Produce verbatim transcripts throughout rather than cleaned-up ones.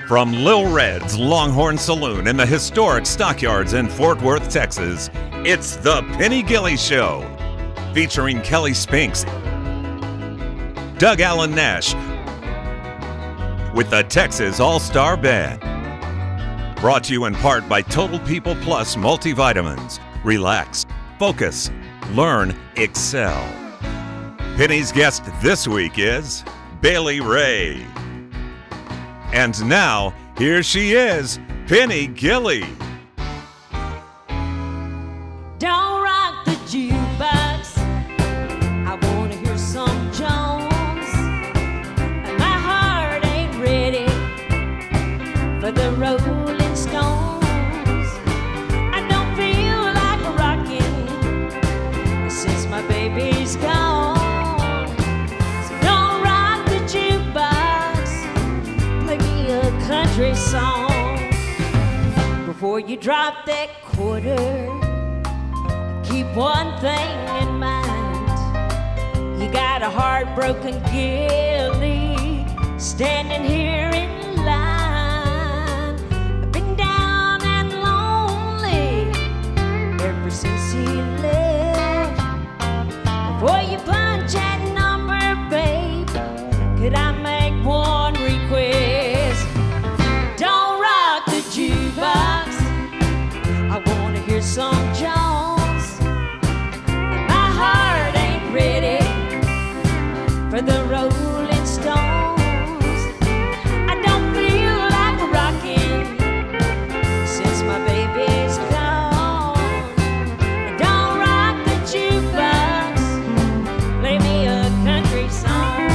From Lil Red's Longhorn Saloon in the historic Stockyards in Fort Worth, Texas, it's the Penny Gilley Show, featuring Kelly Spinks, Doug Allen Nash, with the Texas All-Star Band. Brought to you in part by Total People Plus Multivitamins. Relax, focus, learn, excel. Penny's guest this week is Bailey Ray. And now, here she is, Penny Gilley. Don't rock the jukebox, I wanna hear some Jones. And my heart ain't ready for the Rolling Stones. I don't feel like rocking since my baby's gone. Country song. Before you drop that quarter, keep one thing in mind. You got a heartbroken Gilly standing here in line. I've been down and lonely ever since he left. Before you punch that number, babe, could I make one request? Jukebox, I wanna hear some Jones. My heart ain't ready for the Rolling Stones. I don't feel like rocking since my baby's gone. Don't rock the jukebox, play me a country song.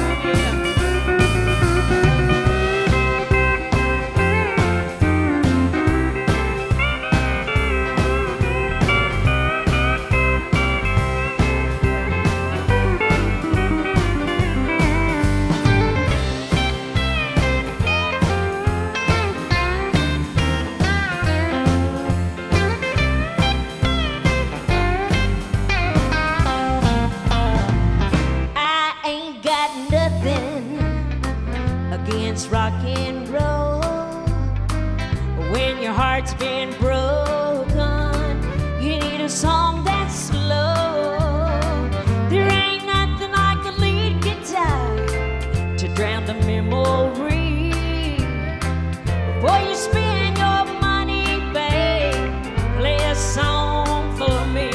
Rock and roll. When your heart's been broken, you need a song that's slow. There ain't nothing like a lead guitar to drown the memory. Before you spend your money, babe, play a song for me.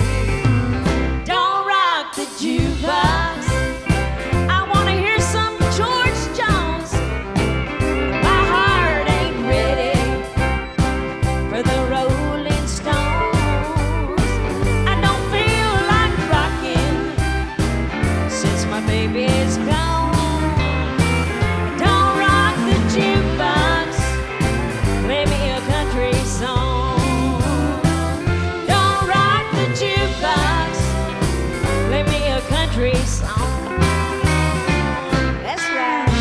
Don't rock the jukebox, baby's gone. Don't rock the jukebox, play me a country song. Don't rock the jukebox, play me a country song. That's right.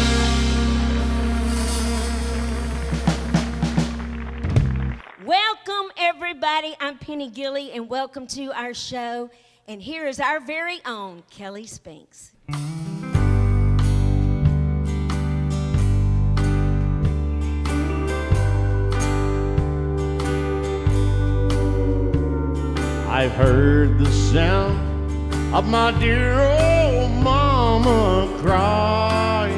Welcome everybody, I'm Penny Gilley and welcome to our show. And here is our very own Kelly Spinks. I've heard the sound of my dear old mama crying,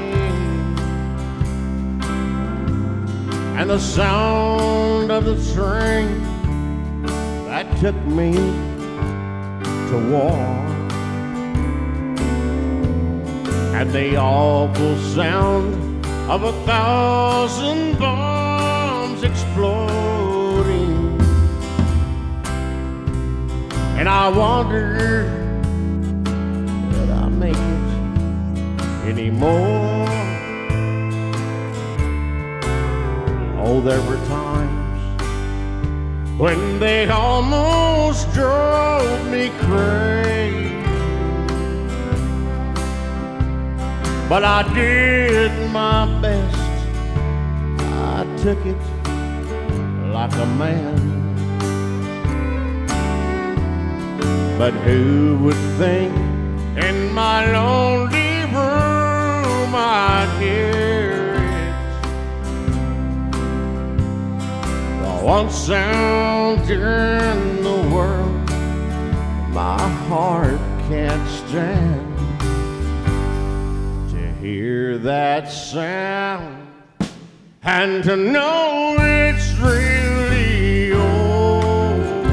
and the sound of the train that took me to war, and the awful sound of a thousand bombs exploding. And I wonder, did I make it anymore? Oh, there were times when they almost drove me crazy, but I did my best. I took it like a man. But who would think in my lonely room I'd hear it one sound in the world my heart can't stand. To hear that sound and to know it's really yours.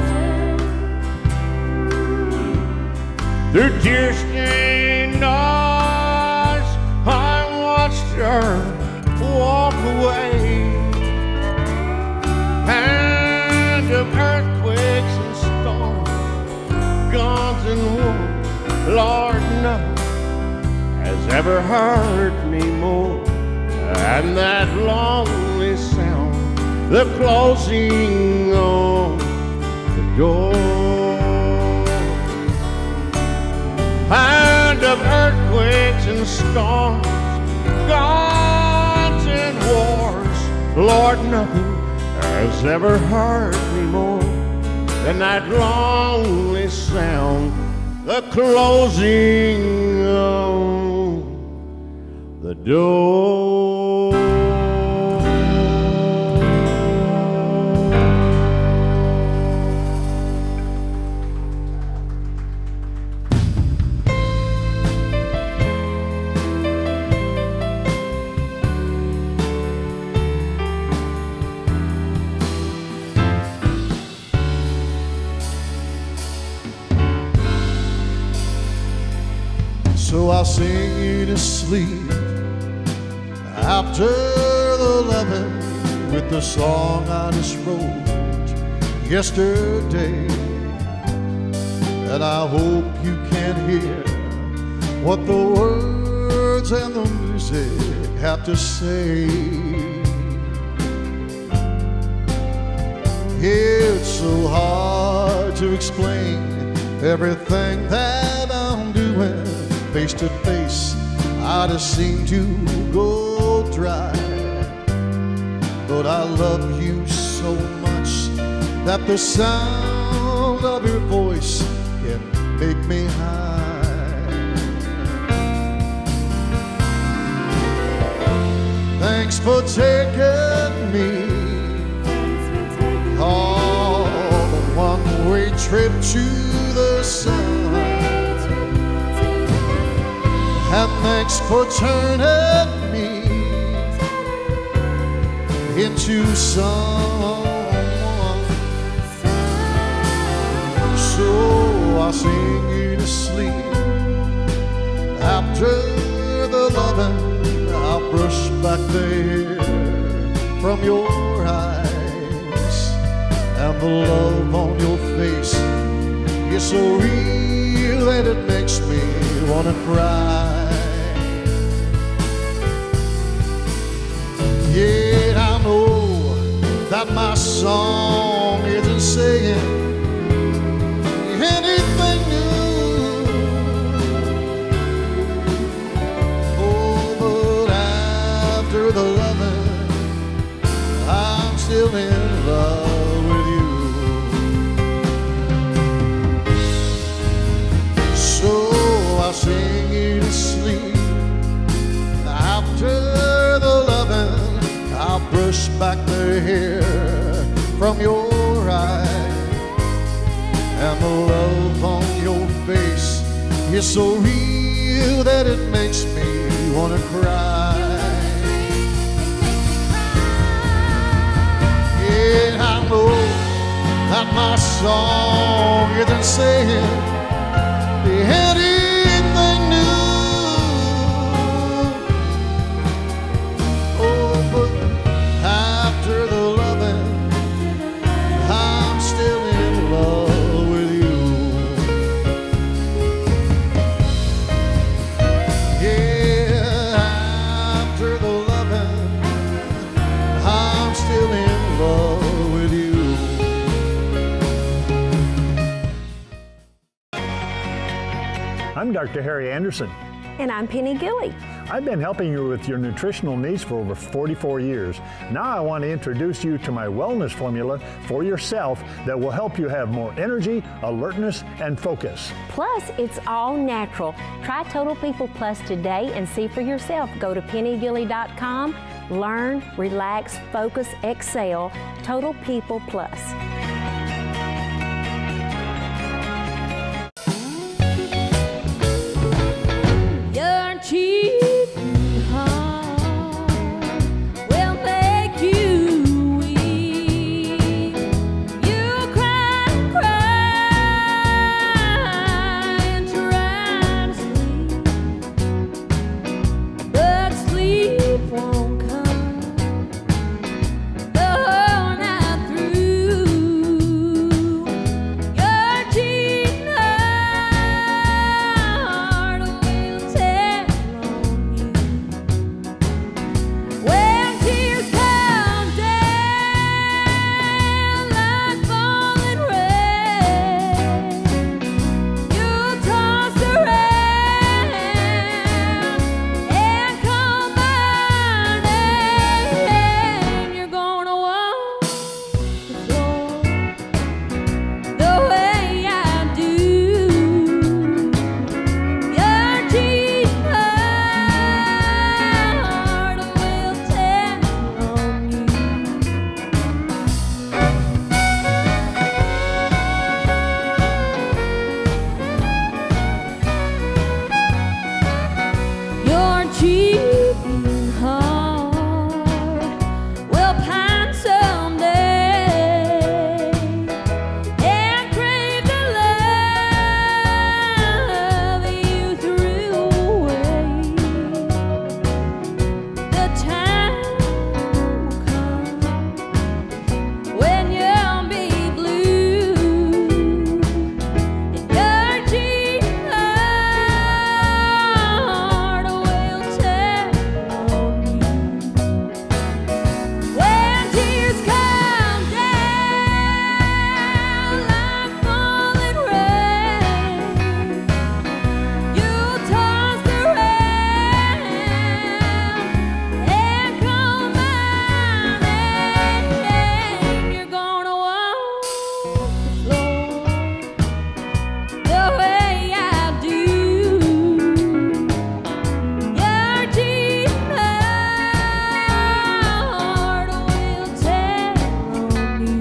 Through tear-stained eyes I watched her walk away. And of earthquakes and storms, guns and war, Lord knows, has ever hurt me more than that lonely sound, the closing of the door. And of earthquakes and storms, guns and wars, Lord, nothing has ever hurt me more than that lonely sound, the closing of the door. So I'll sing you to sleep after the loving with the song I just wrote yesterday. And I hope you can hear what the words and the music have to say. It's so hard to explain everything that I'm doing. Face to face, I just seem to go dry. But I love you so much that the sound of your voice can make me high. Thanks for taking me on a one-way trip to the sun. And thanks for turning me into someone. So I'll sing you to sleep after the loving. I'll brush back the hair from your eyes, and the love on your face is so real that it makes me wanna cry. Yet I know that my song isn't saying anything new. Oh, but after the loving, I'm still in love with you. So I'll sing you to sleep after the loving. I'll brush back the hair from your eyes, and the love on your face is so real that it makes me wanna cry. Yeah, I know that my song isn't saying anything new. Oh, but after the loving, I'm still in love with you. Yeah, after the loving, I'm still in love with you. I'm Doctor Harry Anderson. And I'm Penny Gilley. I've been helping you with your nutritional needs for over forty-four years. Now I want to introduce you to my wellness formula for yourself that will help you have more energy, alertness, and focus. Plus, it's all natural. Try Total People Plus today and see for yourself. Go to penny gilley dot com, Learn, relax, focus, excel. Total People Plus. Your cheating heart will make you weep. You cry, cry, and try to sleep, but sleep won't come the whole night through. Your cheating heart will tell on you when tears come down like falling rain. You'll toss around and come running. You're gonna walk the floor the way I do. Your cheating heart will tell on you. Your cheating heart will pine someday and crave the love you threw away. The time will come when you'll be blue, and your cheating heart will tell on you. When tears come down like falling rain, you'll toss around and come running. You're gonna walk the floor the way I do. Your cheating heart will tell on you.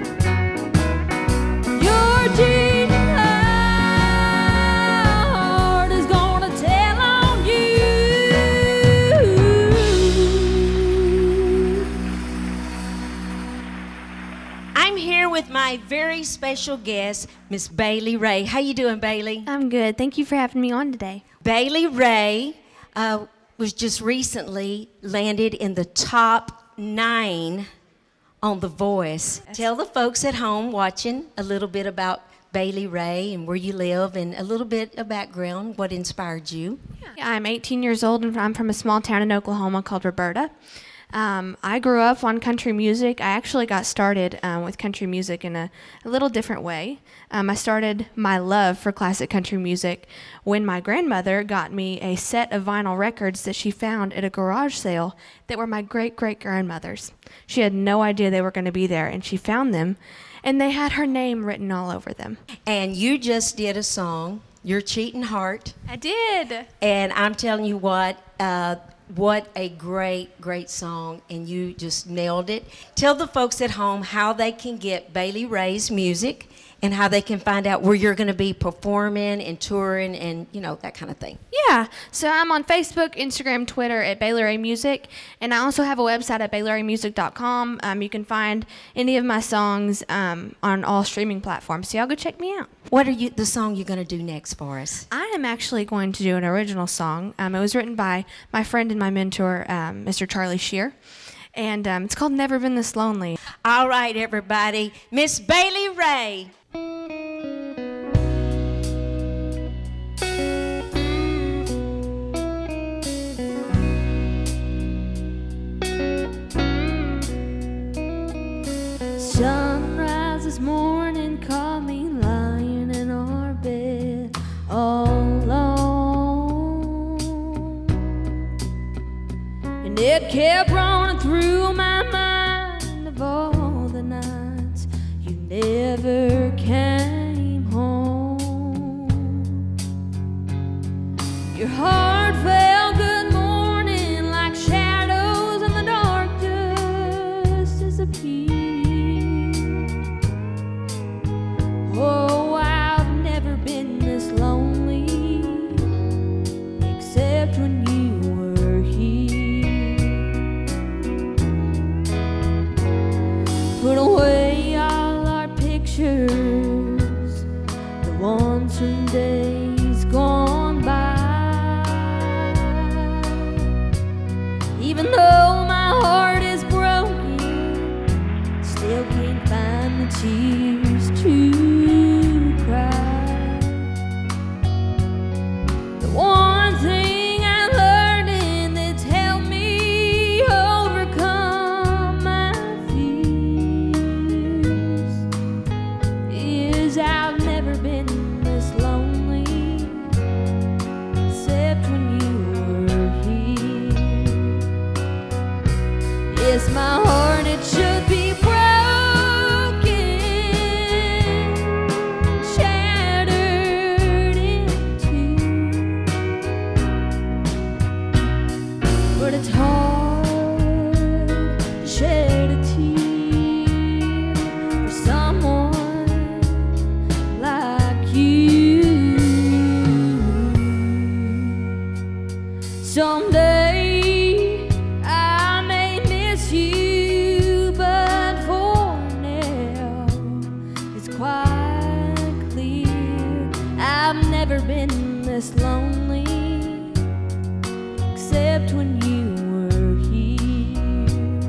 Your cheating heart is gonna tell on you. I'm here with my very special guest, Miss Bailey Ray. How you doing, Bailey? I'm good. Thank you for having me on today. Bailey Ray uh, was just recently landed in the top nine on The Voice. Tell the folks at home watching a little bit about Bailey Ray and where you live and a little bit of background, what inspired you. I'm eighteen years old and I'm from a small town in Oklahoma called Roberta. Um, I grew up on country music. I actually got started um, with country music in a, a little different way. Um, I started my love for classic country music when my grandmother got me a set of vinyl records that she found at a garage sale that were my great-great-grandmother's. She had no idea they were going to be there, and she found them, and they had her name written all over them. And you just did a song, Your Cheating Heart. I did. And I'm telling you what, uh, what a great, great song, and you just nailed it. Tell the folks at home how they can get Bailey Ray's music and how they can find out where you're going to be performing and touring and, you know, that kind of thing. Yeah, so I'm on Facebook, Instagram, Twitter at Bailey Ray Music, and I also have a website at bailey ray music dot com. Um, you can find any of my songs um, on all streaming platforms, so y'all go check me out. What are you, the song you're going to do next for us? I am actually going to do an original song. Um, it was written by my friend and my mentor, um, Mister Charlie Shear, and um, it's called Never Been This Lonely. All right, everybody, Miss Bailey Ray. Sunrise this morning caught me lying in our bed all alone, and it kept running through my mind of all the nights you never came home. Your heart fell good morning like shadows in the dark. tears to cry. The one thing I learned and that's helped me overcome my fears is I've never been this lonely except when you were here. Yes, my heart, it should be broken, shattered in two, but it's hard to shed a tear for someone like you. Someday I may miss you, but for now it's quite clear I've never been this lonely except when you were here.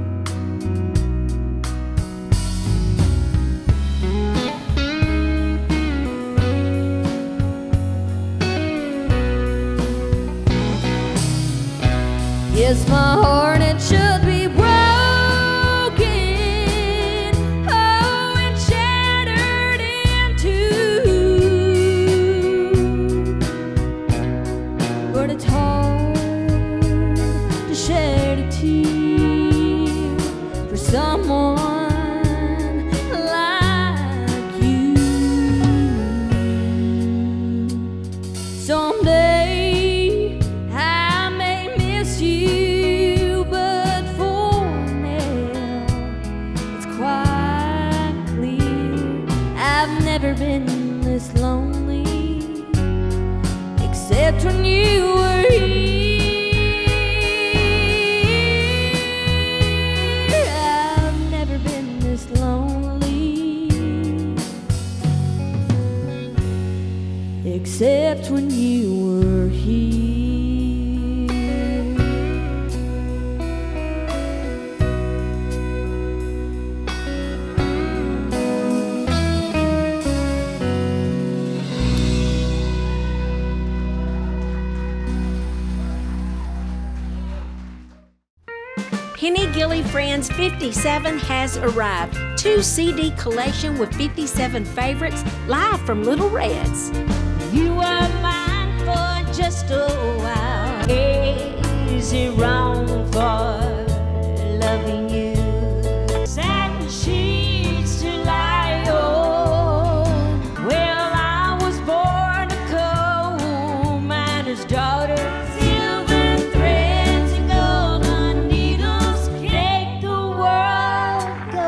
Yes, my heart, it should be broken, oh, and shattered in two, but it's hard to shed a tear for someone like you. Someday I may miss you, but for now it's quite clear I've never been this lonely except when you were here. I've never been this lonely except when you were here. Penny Gilley Friends fifty-seven has arrived. Two C D collection with fifty-seven favorites live from Little Reds. You were mine for just a while. Is it wrong for loving you? Satin sheets to lie on. Well, I was born a coal miner's daughter. Silver threads and golden needles make the world go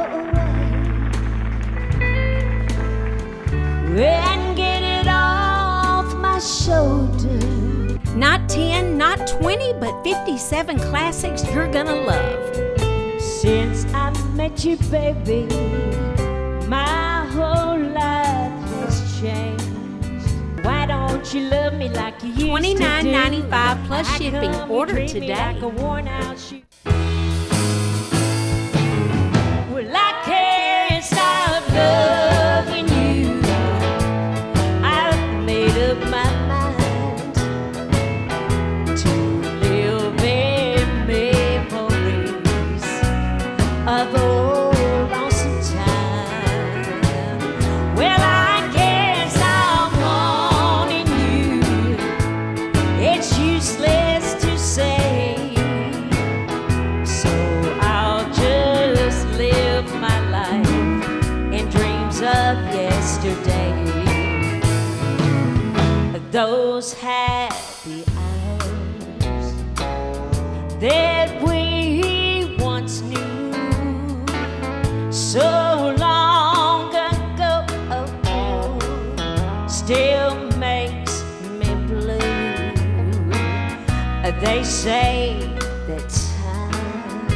away. And get it off my shoulder. Not ten, not twenty, but fifty-seven classics you're gonna love. Since I met you, baby, my whole life has changed. Why don't you love me like you used to do? twenty-nine ninety-five plus I shipping. come, you Order treat me today. like a worn-out shoe. Well, I can't stop loving you. I've made up my mind to live in memories of old lonesome time. Well, I can't stop wanting you. It's useless to say, so I'll just live my life in dreams of yesterday. Those happy hours that we once knew so long ago still makes me blue. They say that time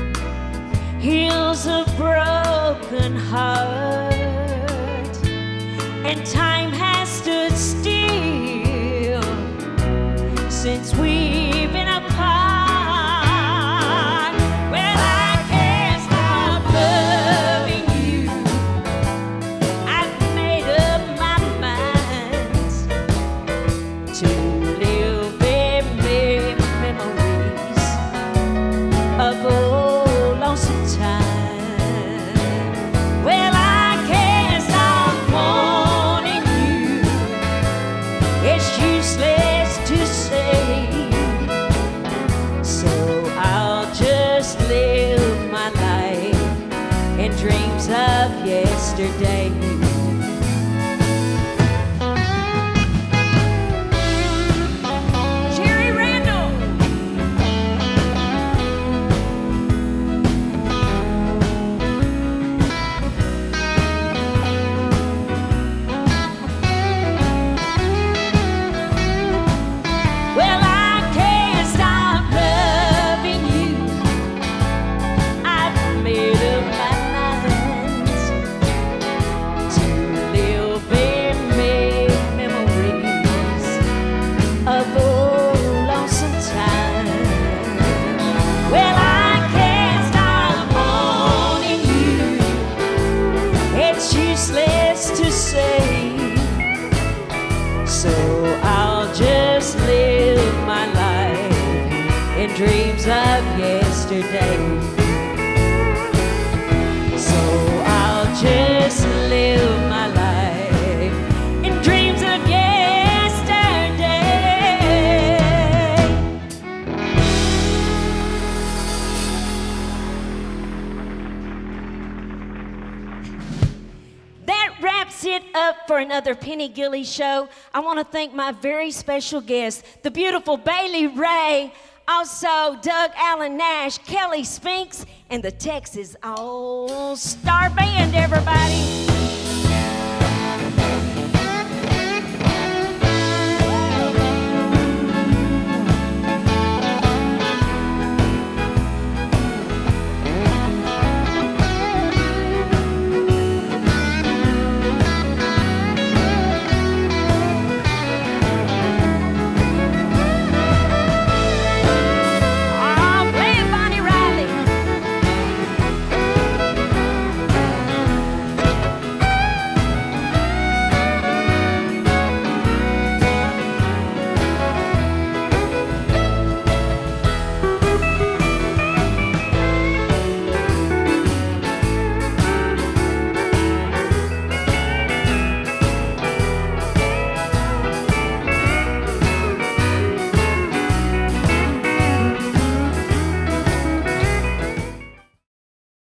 heals a broken heart, and time has stood still since we've been apart. Well, I can't stop loving you. in dreams of yesterday. Dreams of yesterday. So I'll just live my life in dreams of yesterday. That wraps it up for another Penny Gilley Show. I want to thank my very special guest, the beautiful Bailey Ray, also Doug Allen Nash, Kelly Spinks, and the Texas All-Star Band, everybody.